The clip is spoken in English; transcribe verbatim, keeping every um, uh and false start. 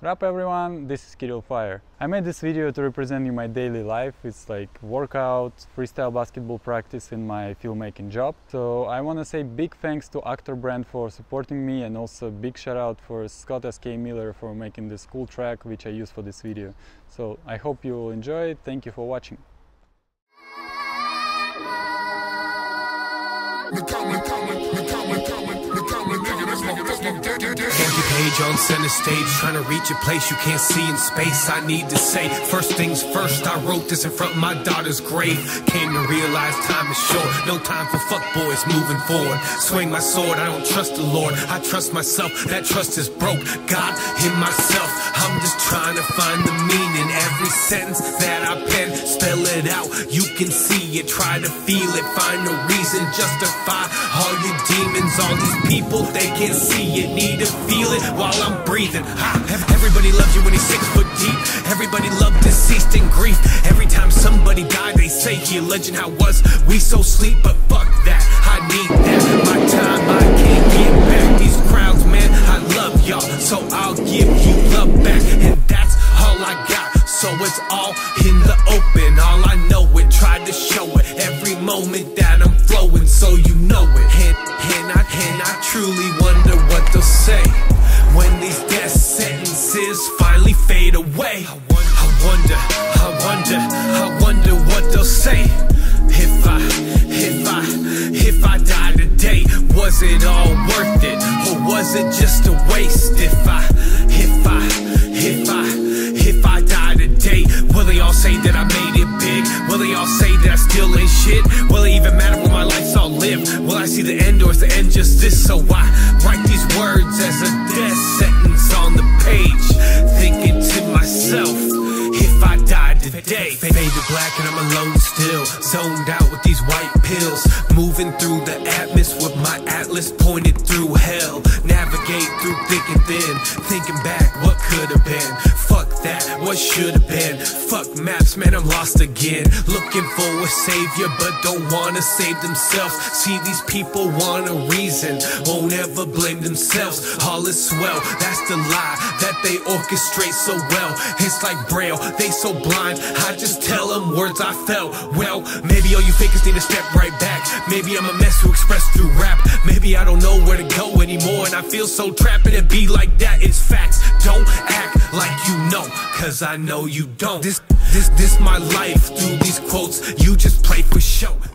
What up everyone, this is Kirill Fire. I made this video to represent you my daily life. It's like workout, freestyle basketball practice in my filmmaking job. So I want to say big thanks to Actor Brand for supporting me, and also big shout out for Scott S K Miller for making this cool track which I use for this video. So I hope you will enjoy it. Thank you for watching. Empty page on center stage, trying to reach a place you can't see in space. I need to say, first things first, I wrote this in front of my daughter's grave. Came to realize time is short, no time for fuckboys moving forward. Swing my sword, I don't trust the Lord, I trust myself, that trust is broke. God in myself, I'm just trying to find the meaning. Every sentence that I pen, spell it out, you can see it, try to feel it, find a reason, justify all your demons. All these people, they can't see it, need to feel it while I'm breathing. Ha! Everybody loves you when he's six foot deep. Everybody loved deceased in grief. Every time somebody died, they say he a legend. How was we so sleep? But fuck that, I need that. My time, I can't get back. These crowds, man, I love y'all, so I'll give you love back. And that's all I got, so it's all in the open. All I know it, tried to show it every moment that I'm flowing, so you know it. And, and, I, and I truly wonder what they'll say when these death sentences finally fade away. I wonder, I wonder, I wonder what they'll say. If I, if I, if I die today, was it all worth it? Or was it just a waste? If I, if I, if I, if I die today, will they all say that I made it big? Will they all say that I still ain't shit? Will it even matter when my life's all lived? Will I see the end, or is the end just this? So I write these words as a death sentence on the page, thinking to myself, if I died today, faded black and I'm alone still, zoned out with these white pills, moving through the atmosphere with my atlas pointed through hell, navigate through thick and thin, thinking back what could have been. Fuck that, what should have been. Fuck maps, man, I'm lost again, looking for a savior but don't wanna save themselves. See, these people want a reason, won't ever blame themselves. All is swell, that's the lie that they orchestrate so well. It's like Braille, they so blind, I just tell them words I felt. Well, maybe all you fakers need to step right back. Maybe I'm a mess who express through rap. Maybe I don't know where to go anymore, and I feel so trapped, and it be like that, it's facts. Don't act like you know, cause I know you don't. This, this, this my life, through these quotes, you just play for show.